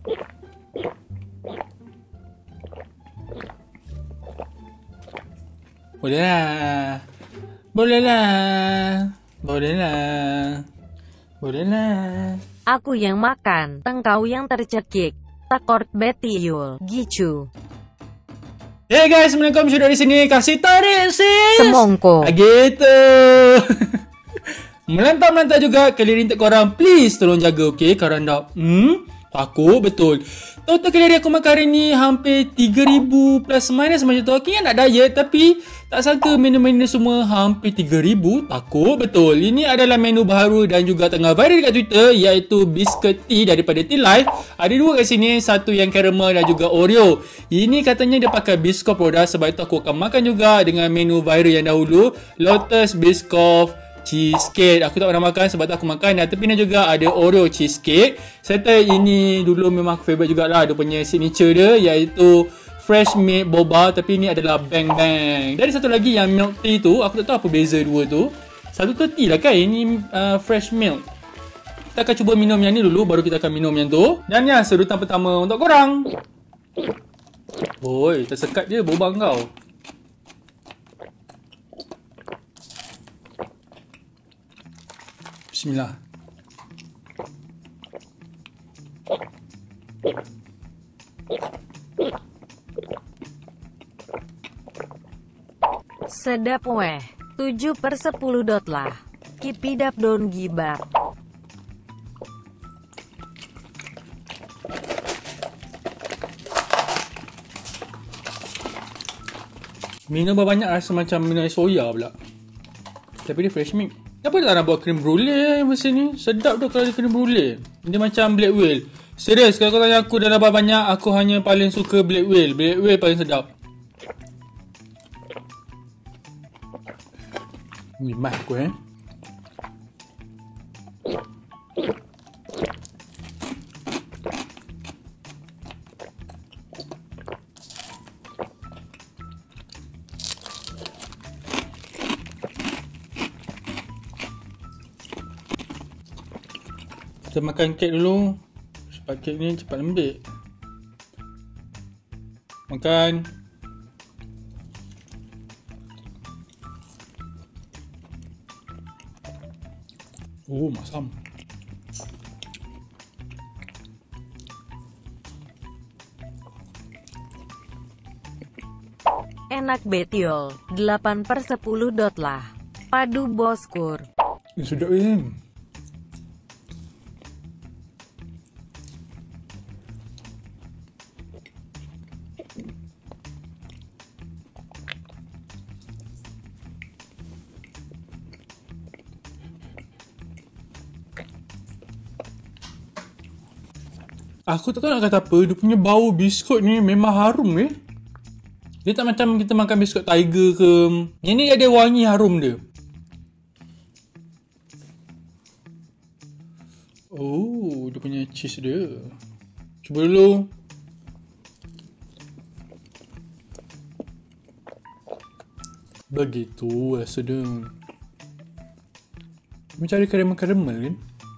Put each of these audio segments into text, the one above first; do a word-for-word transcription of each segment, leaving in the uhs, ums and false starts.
Boleh lah. Boleh lah. Boleh lah. Boleh lah. Aku yang makan, engkau yang tercekik. Takort betiul, gitu. Hey guys, Assalamualaikum. Sudah di sini. Kasih tarik sis. Semongko. Ah, gitu. Melantar-melantar juga. Kali ni untuk korang, please tolong jaga, okay? Korang dah, hmm? Takut betul. Total kalori aku makan hari ni hampir tiga ribu plus minus macam tu. Aku nak diet tapi tak sangka menu-menu semua hampir tiga ribu. Takut betul. Ini adalah menu baru dan juga tengah viral dekat Twitter, iaitu biscuit tea daripada Tea Life. Ada dua kat sini, satu yang caramel dan juga Oreo. Ini katanya dia pakai Biscoff produk, sebab itu aku akan makan juga dengan menu viral yang dahulu, Lotus Biscoff cheesecake. Aku tak pernah makan, sebab tu aku makan. Dan tepi ni juga ada Oreo cheesecake. Serta ini dulu memang aku favourite jugalah, dia punya signature dia, iaitu fresh made boba. Tapi ni adalah bang bang. Dan satu lagi yang milk tea tu, aku tak tahu apa beza dua tu. Satu tu tea lah kan, ini uh, fresh milk. Kita akan cuba minum yang ni dulu, baru kita akan minum yang tu. Dan ya, sedutan pertama untuk korang. Oi, tersekat je boba kau. Bismillah. Sedap weh. tujuh per sepuluh dot lah. Kipidap don gibap. Minum banyak rasa macam minum air soya pula. Tapi dia fresh milk. Kenapa dia tak nak buat krim brulee mesin ni? Sedap tu kalau dia krim brulee. Dia macam Black Whale. Serius, kalau kau tanya aku dah dapat banyak, aku hanya paling suka Black Whale. Black Whale paling sedap. Ni mah aku eh. Kita makan kek dulu. Sebab kek ni cepat lembik. Makan. Oh, masam. Enak betiol, delapan per sepuluh dot lah. Padu boskur. Ini sedap ni. Aku tak tahu nak kata apa, dia punya bau biskut ni memang harum eh. Dia tak macam kita makan biskut Tiger ke. Yang ni ada wangi harum dia. Oh, dia punya cheese dia. Cuba dulu. Begitu rasa dia. Macam ada karamel-karamel kan.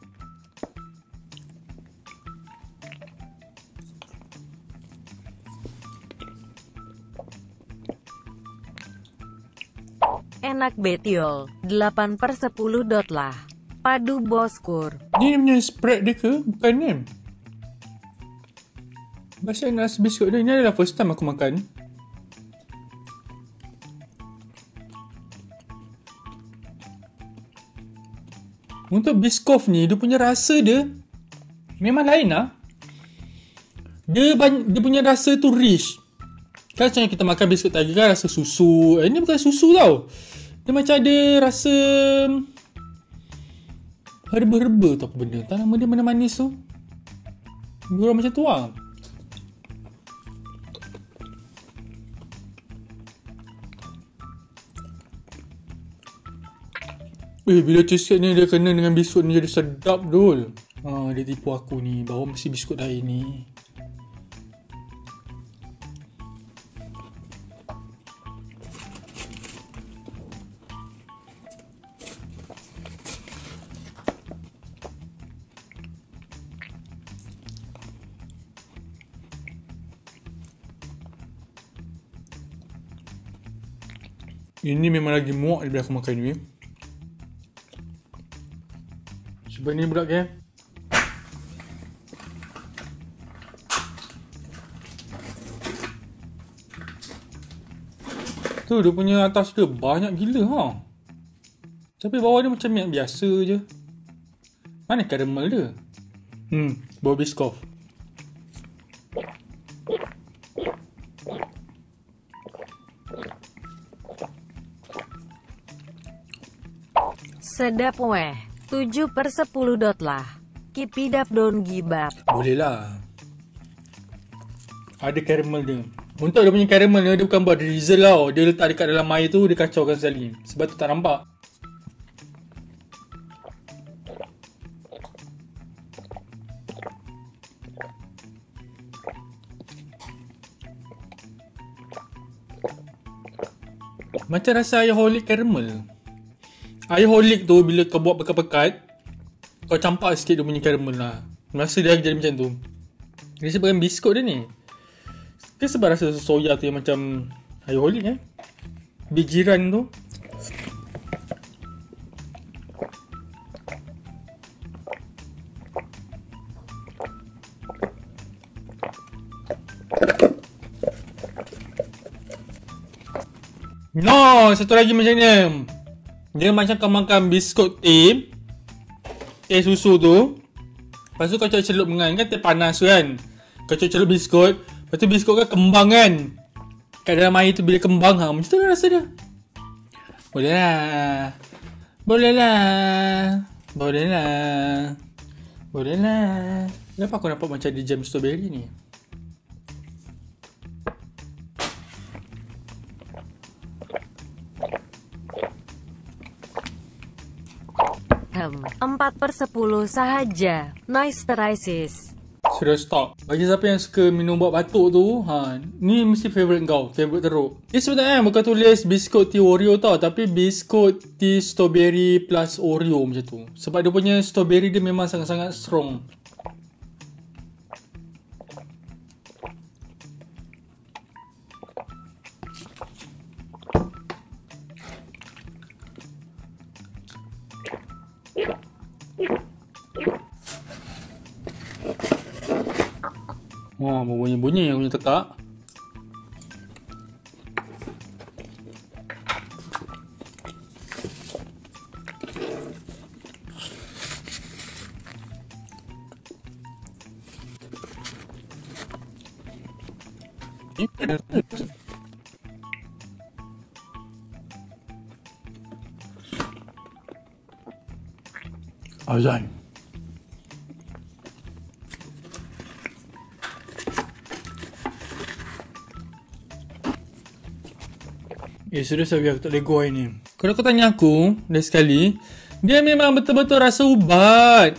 Enak betiol, delapan per sepuluh dot lah. Padu boskur. Ni punya spread dia ke? Bukan ni. Bahasa nasi biskut dia. Ini adalah first time aku makan. Untuk Biscoff ni, dia punya rasa dia memang lain lah. Dia, dia punya rasa tu rich. Kan macam kita makan biskut Tiger kan rasa susu. Eh, ini bukan susu tau. Dia macam ada rasa herba-herba tu apa benda. Tak nama dia mana manis tu. Dia macam tu lah. Eh, bila cheesecake ni dia kena dengan biskut ni jadi sedap dul. Ah, dia tipu aku ni bahawa mesti biskut lain ni. Ini memang lagi muak daripada aku makan ni. Cuba ni budak ke. Tu dia punya atas dia banyak gila ha. Tapi bawah dia macam minyak biasa je. Mana karamel dia? Hmm, bau biskof. Sedap weh. tujuh per sepuluh dot lah. Keep it up, don't give up. Boleh lah. Ada karamel dia. Untuk dia punya karamel dia, dia bukan buat drizzle tau. Dia letak dekat dalam air tu, dia kacaukan sekali. Sebab tu tak nampak. Macam rasa air holik karamel. Air holik tu bila kau buat pekat-pekat, kau campak sikit dia punya karamel lah. Rasa dia jadi macam tu. Dia sebabkan biskut dia ni. Ke sebab rasa soya tu yang macam air holik eh. Bijiran tu. No, satu lagi macam ni. Dia macam kau makan biskut teh, teh susu tu. Lepas tu kau celup dengan kan teh panas tu kan. Kau celup biskut. Lepas tu biskut kan kembang kan. Kat dalam air tu bila kembang ha. Macam tu lah rasa dia. Boleh lah. Boleh lah. Boleh lah. Boleh lah. Kenapa aku nampak macam di jam strawberry ni? empat per sepuluh sahaja. Nice terisis. Sudah stop. Bagi siapa yang suka minum buat batuk tu, ha, ni mesti favourite kau. Favourite teruk. Ni sebenarnya bukan tulis biskut tea Oreo tau. Tapi biskut tea strawberry plus Oreo macam tu. Sebab dia punya strawberry dia memang sangat-sangat strong. Wah, oh, bunyi-bunyi yang punya tekak. Azan. Eh, sudah saya aku tak boleh go hari ni. Kalau kau tanya aku, dah sekali, dia memang betul-betul rasa ubat.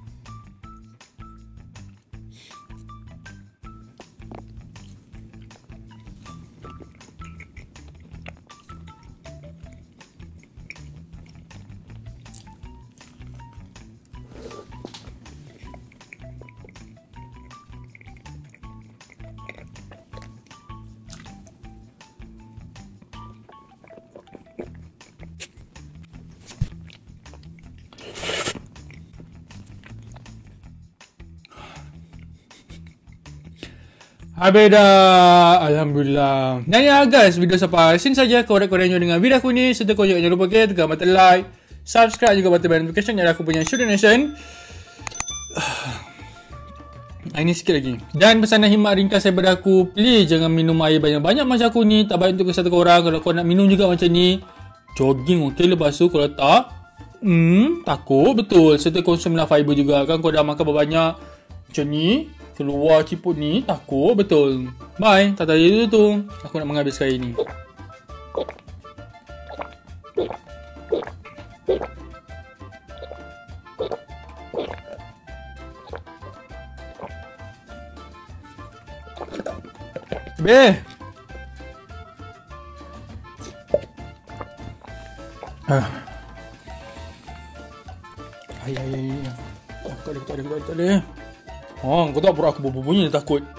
Habis dah. Alhamdulillah. Dan ya guys, video sampai sini saja. Korek-korek enjoy dengan video aku ni. Serta kau jangan lupa okay, tekan button like, subscribe juga button bell notification yang aku punya show donation. Ini sikit lagi. Dan pesanan himat ringkas daripada aku, please jangan minum air banyak-banyak macam aku ni. Tak baik untuk kesihatan korang. Kalau kau nak minum juga macam ni, jogging okey. Lepas tu kalau tak, hmm, takut betul. Serta konsumlah fiber juga kan. Kau dah makan banyak macam ni, keluar ciput ni, takut betul. Bye. Tak tadi tu tu. Aku nak menghabiskan hari ni. Be. Ah. Ay ay ay. Tak boleh, tak boleh, tak boleh. Oh, kau tak pura aku berbunyi takut.